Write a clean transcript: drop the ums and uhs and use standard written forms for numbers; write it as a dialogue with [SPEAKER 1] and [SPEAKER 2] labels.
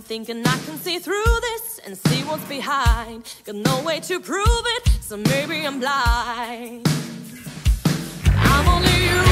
[SPEAKER 1] thinking I can see through this and see what's behind. Got no way to prove it, so maybe I'm blind. I'm only human.